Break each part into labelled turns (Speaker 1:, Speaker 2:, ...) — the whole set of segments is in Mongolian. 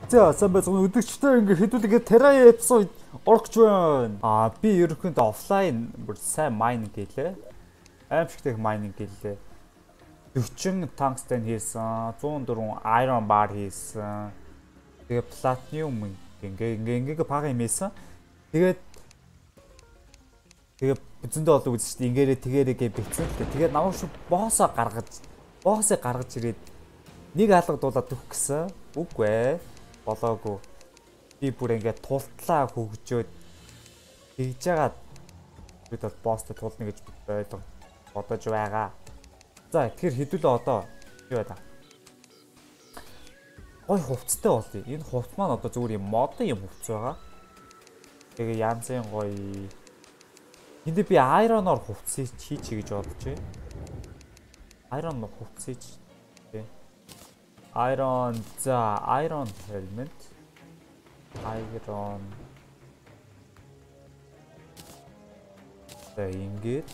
Speaker 1: За сайн байцгаана. Өдөрчтэй ингээ хэдүүлгээ Terraria episode орох гэж байна. Би ерөнхийдөө офлайн бүр сайн майнинг гэлээ. Аимшигтэй майнинг гэлээ. 40 tungsten хийсэн, 104 iron bar хийсэн. Тэгээ platinum ингээ бага юм хийсэн. Тэгээд бидэндээ бол үзэж шүү дээ. Ингээрээ тэгээрээ битсэн. Тэгээд намайг шүү боосоо гаргаж ирээд нэг алгадуулаад өгөх гэсэн. Үгүй ээ. Болоогүй. Би бүр ингээд тултлаа хөгжөөд хийж байгаа бид бол босстой тулна гэж бодож байгаа. За тэгэхээр хэдүүлээ одоо юу байна? Гой хувцастай болъё. Энэ хувц маань одоо зүгээр юм модын юм хувц байгаа. Тэгээ янзын гой. Энд би iron-оор хувц хийчихье гэж бодож байна. Iron хувц хийж. Iron helmet. Iron. Ингээд.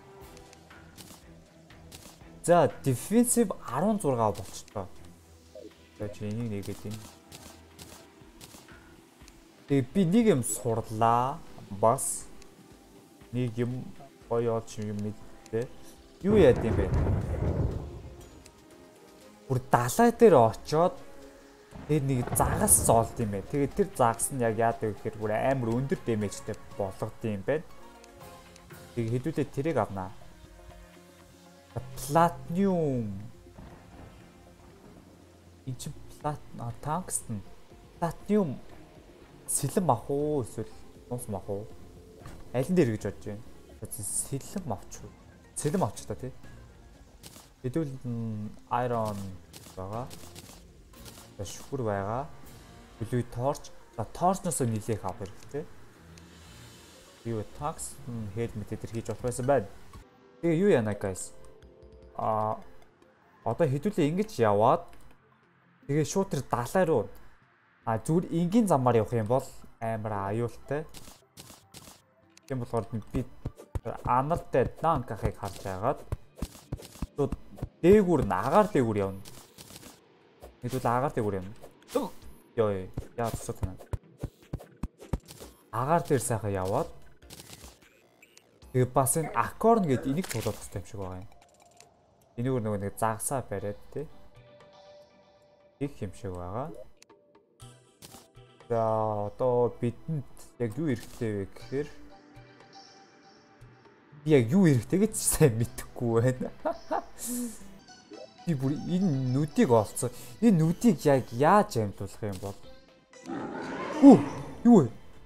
Speaker 1: За defensive 16 болчихлоо. За чи энийг нэгээд ин. Тэгээ би нэг юм сурлаа. Бас нэг юм гоё юм мэдээ. Юу яад юм бэ? Бүр далай дээр очоод тэр нэг загас зоолд юм бэ. Тэгээд тэр загас нь яг яадаг гэхээр бүр амар өндөр дэмэжтэй болгод юм байна. Тэгээд хэдүүлээ тэрийг авнаа. Platinum. Энд tungsten. Platinum сэлэм ах уу эсвэл нуус мах уу? Алин дээр гэж бодож байна. Сэлэм авч. Сэлэм авч та тий. Хэдүүл iron байгаа. Шүхүр байгаа. Бүлүй торч. За торчноос нилээх ав хэрэгтэй. Юу tax helmet дээр хийж болох байсан байна. Тэгээ юу яана guys? Одоо хэдүүлээ ингэж яваад тэгээ шууд тэр далай руу зүгээр энгийн замаар явах юм бол амар аюултай. Тийм болохоор би анартай данкахыг харж байгаад дээгүүр агаар дээгүүр явна. Хэдүүл агаар дээгүүр явна. Ёо яа тусаад байна. Агаар дээр сайхан яваад тэгээ бас энэ аккорн гэдэг энийг цуглуулах хэрэгтэй юм шиг байгаа юм. Энийг нөгөө нэг загсаа бариад тий. Их юм шиг байгаа. За одоо бидэнд яг юу хэрэгтэй вэ гэхээр би яг юу хэрэгтэй гэж сайн мэдэхгүй байна. Би бүр энэ нүдийг олцсон. Энэ нүдийг яг яаж амтуулах юм бол? Юу вэ?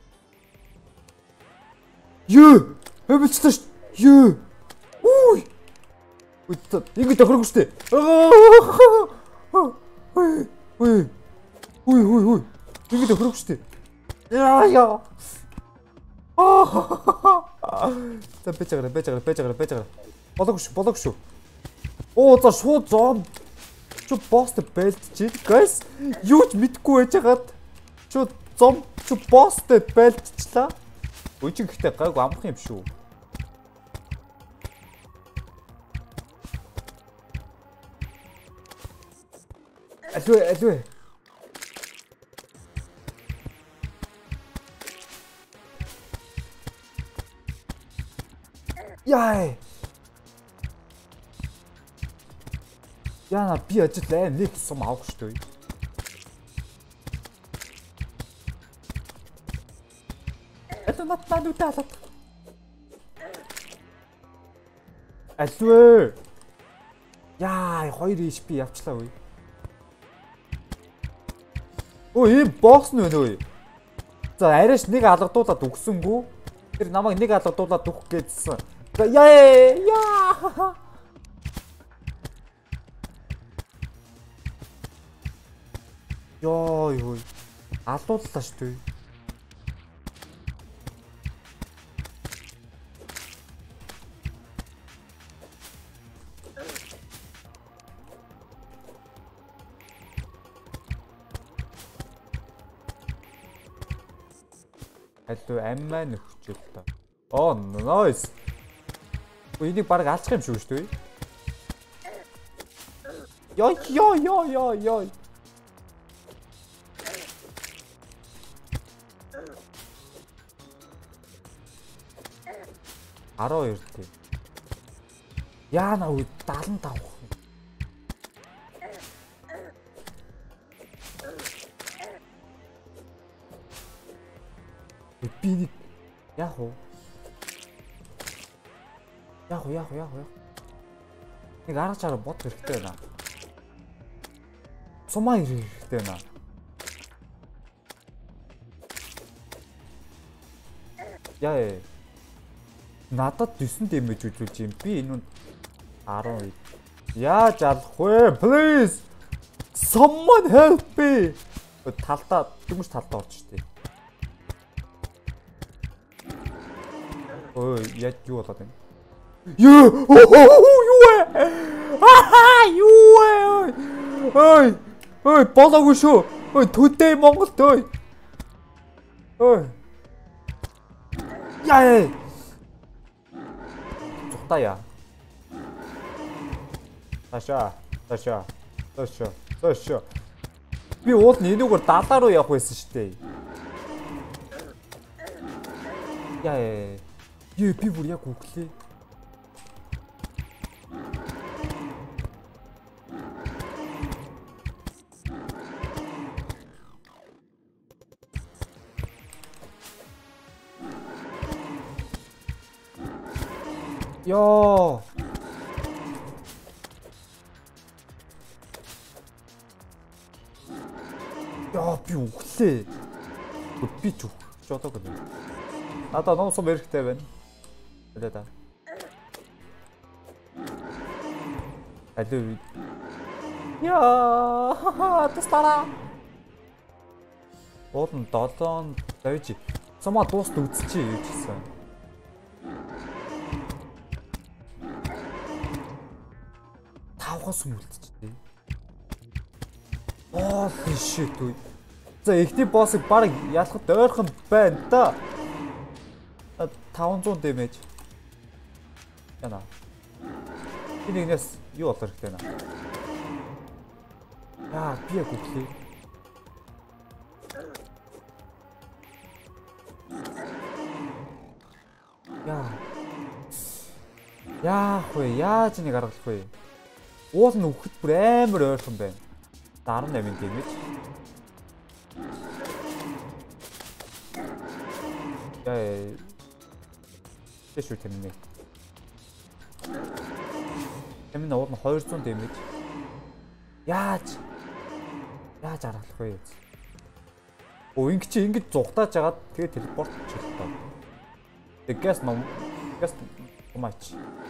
Speaker 1: Ёо! Хэмцтэй шүү. Ёо! Үй! Ингэ тохирох штэ. Үй. Ингэ тохирох штэ. Яа. За бэжгэр. Болоогүй шүү. Оо за шууд зом. Чу босс бэлтжээ. Guys, юу ч мэдгүй байж хагаад чу зом чу босс бэлтчлаа. Үгүй чи гэхдээ гайг амах юм шүү. Алуу. Яа. Яна би ажил нэг сум авах шүү дээ. Это надо удалать. Алуу. Яа, 2 HP явчлаа үе. Ой, бокс нь байна уу? За арайш нэг алгадуулаад өгсөнгүү. Тэр намайг нэг алгадуулаад өгөх гээдсэн. Яа. Ёо. Алууллаа шүү дээ. Алуу аммаа нөхчөл та. Оо, nice. Энийг баг алчих юм шүү дээ. Ёй. 12 тий. Яана үе 75. Би нэг яах вэ? Яах вэ? Нэг арга чараа бод хэрэгтэй байна. Сумаа хэрэгтэй байна. Яа. Надад 9 дэмэж үзүүлж юм. Би энэ 10. Яаж алах вэ? Please. Someone help me. Талдаа дэмж талдаа орж штий. Ой, яаж юу болоод байна? Юу вэ? Юу вэ? Ой, болоогүй шүү. Ой, төдөө Монголд ой. Яа. Зугтаа. Таша. Би уул нэнүүгээр далаа руу явах байсан шүү дээ. Яа. Би бүр яг үглээ. Яа. Би үглээ. Би ч үгч одоогүй. Надад ном сум хэрэгтэй байна. Элэда. Алуу. Яа, тастара. Уулын 7 давж. Сумаа дуусд үзчихье юу гэсэн. Тавхас үлдчихлээ. Shit үе. За ихний боссыг баг ялахд ойрхон байна да. 500 дэмэж. Яна. Энийгнээс юу болох хэрэгтэй наа. Яа, би яг үглээ. Яах вэ? Яаж нэг аргалах вэ? Уул нь үхэхэд бүр амар ойрхон байна. 18 дэмэж. Яа. Тэшүү тэмнэ. Тэмнэ уул нь 200 дэмэж. Яаж аргалах вэ? Ингэж зугатааж агаад тэгээ телепорт хийчихлээ. Тэгээс Маач.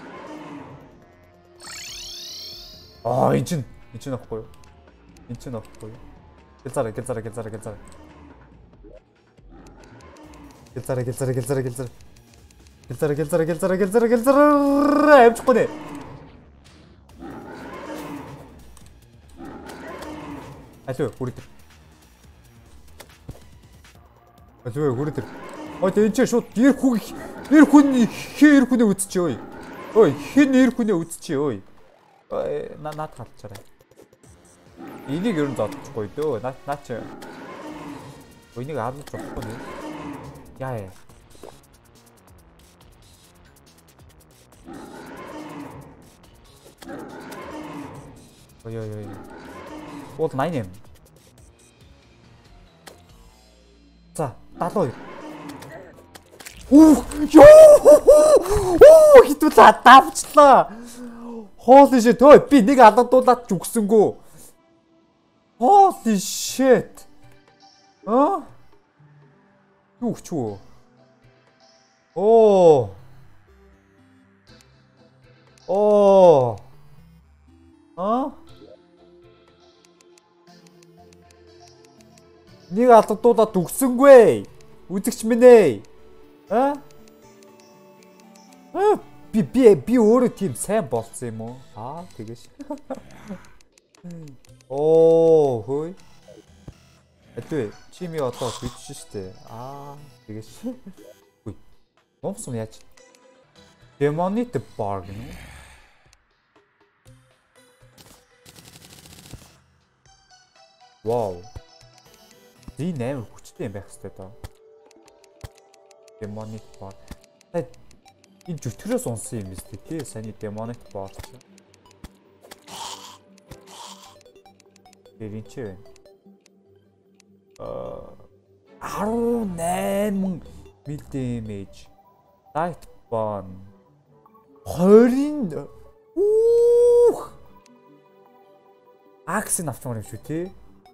Speaker 1: Энэ чинь авахгүй юу? Гэлзараа. Амжихгүй нэ. Алуу, хүрээ. Ой, энэ ч шууд нэр хүний үзчихээ. Ой, хин нэр хүний үзчихээ. Ой. Наад халчаарай. Энийг ер нь зодчихгүй дөө. Наа чи. Энийг аалж болохгүй нэ. Яа. Ой. Уул 88. За, 72. Хитүү давчлаа. Holy shit. Ой, би нэг алгадуулаад ч үгсэнгүү. Holy shit. Юу ч юу. Нэг алгадуулаад үгсэнгүй. Үзэгч минь ээ. Би өөрөө тийм сайн болцсон юм уу? Тэгэж. Хөөе. Атгүй чими одоо бичсэн штэ. Тэгэж. Үгүй. Номсон яаж? Demonit bar гэнэ үү? Вау. Дин амар хүчтэй юм байх хэвээр тоо. Demonit bar. Энэ жүтгэрээс унсан юм биз дээ тий. Саний демонит бот. Тэрийн чи вэ? 18 мил damage. Light bomb. 20. Аксын авчмаар юм шүү тий.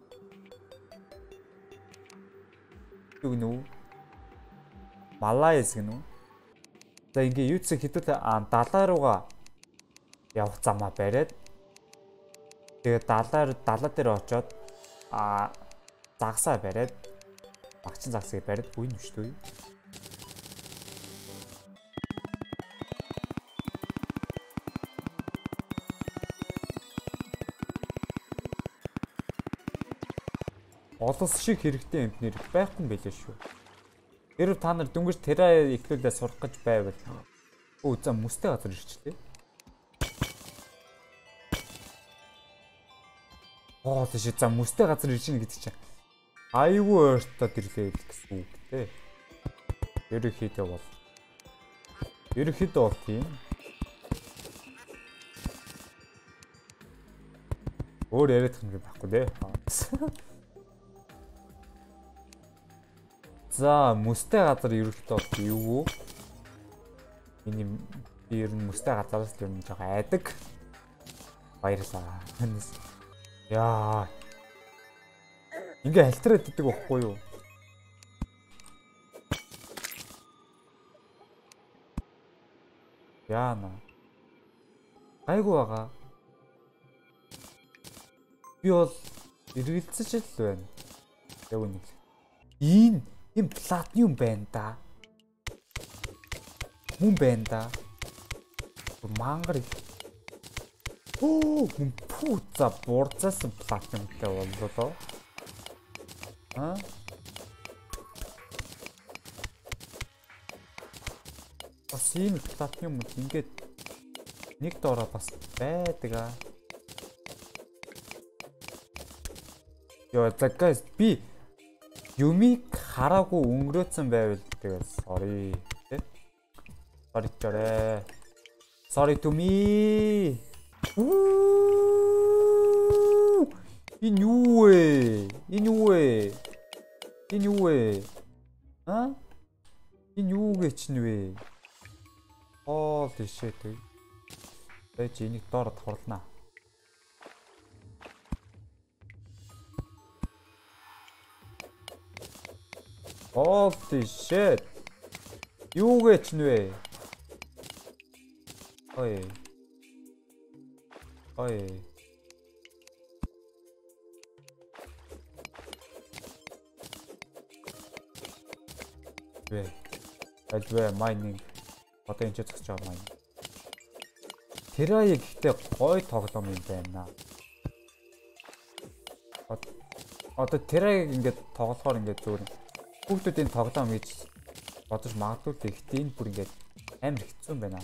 Speaker 1: Юу гэнэ үү? Малайз гэнэ үү? За ингээ юуцэг хэдүүлээ 70 руугаа явах замаа бариад тэгээд 70 дээр очоод загсаа бариад багчин загсыг бариад буйн нүштэй. Олонс шиг хэрэгтэй амт нэр байхгүй юм байлээ шүү. Хэрв та нар дөнгөж тераа ихлүүлээ сурах гэж байвал өө за мөстэй газар ирчлээ. Тийш за мөстэй газар ирж гин гэдэг чинь айгүй ойртоод ирлээ гэсэн үг те. Ерөнхийдөө бол тийм. Өөр яриад их юм байхгүй те. За мөстэй газар ерөнхийдөө бол юу вэ? Миний ер нь мөстэй газараас л ер нь жоохон айдаг. Баярлаа. Яа. Ингээ хальтраад идэг байхгүй юу? Яана. Гайгүй байгаа. Би бол эргэлзэж л байна. Яг үнэ. Ийм платиум байна да. Мөн байна да. Мангар. Мөн пуца борцасан платиумтай боллоо. Бас ийм платиум ингээд нэг доороо бас байдаг. Ёо за guys би юмыг хараагүй өнгөрөөцөн байвал тэгээд sorry тий. Sorry to me. Энэ юу вэ? Энэ юу гэж нь вэ? Holy shit. Бэж энийг доор таварлаа. Holy shit. Юу гэж нь вэ? Ой. Альвэ майнинг. Одоо энэ ч зогсож байгаа майнинг. Тэрая гэхдээ гой тоглоом юм байна. Одоо тэраяг ингээд тоглохоор ингээд зүгээр хүүхдүүдийн тоглоом гэж бодож магадгүй гэхдээ энэ бүр ингээд амар хэцүү юм байна.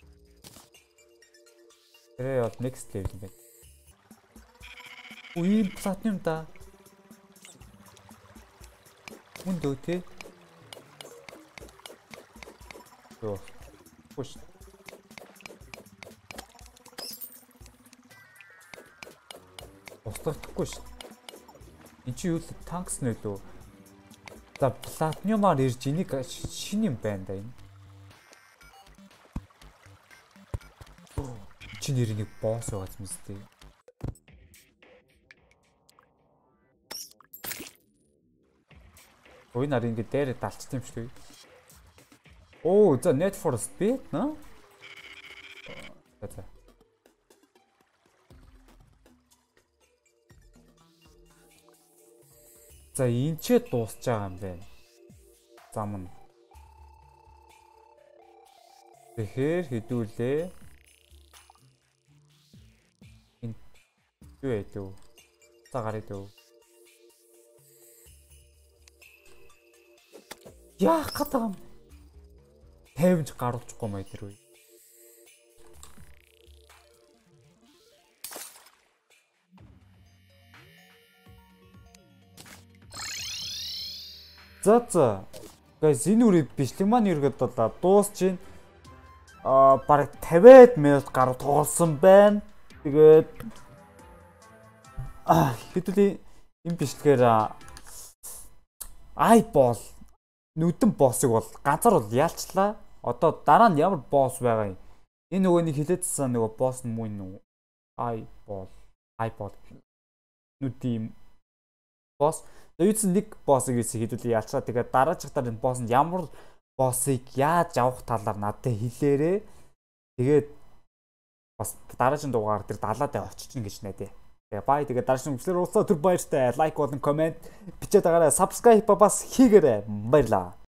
Speaker 1: Тэрая бол next level юм байна. Үе платинум да. Мөндөө тий. Push. Устгахгүй ш. Энд чи юу л танкс нөлөө. За платинумаар ирж энийг шин юм байна да энэ. Чи нэр нэг босс байгаа юм зү. Ой нар ингэ дээр далчт юм шүү. Оо, за Need for Speed, нэ? За. За, энэ ч дуусч байгаа юм байна. Зам нь. Тэгэхээр хэдүүлээ. Энэ юу яадаг вэ? За гараад өв. Яах гэдэг юм? 50 гаруулчихгүй маяг тэр үе. За. Guys энэ үрийг бичлэг маань ерөөд бол дуусч байна. бараг 50 минут гаруй тоглосон байна. Тэгээд хэдүүл юм бичлэгээр айбол нүдэн боссыг бол ганцаар бол яалчлаа. Одоо дараа нь ямар босс байгаа юм? Энэ нөгөө нэг хилээдсэн нөгөө босс нь муу юм уу? Айбол нүдийн босс. Юусэн нэг боссыг хэдүүл яалчлаа. Тэгээд дараачихдаар энэ босс нь ямар боссыг яаж авах талаар надад хэлээрээ. Тэгээд бас дараагийн дугаар дээр далаад очиж ингэж найдаа. Тэгээ бай. Тэгээд дараагийн үгээр уулзаа түр баяртай. Лайк болон комент бичээд байгаарай. Subscribe бас хийгээрэй. Баярлалаа.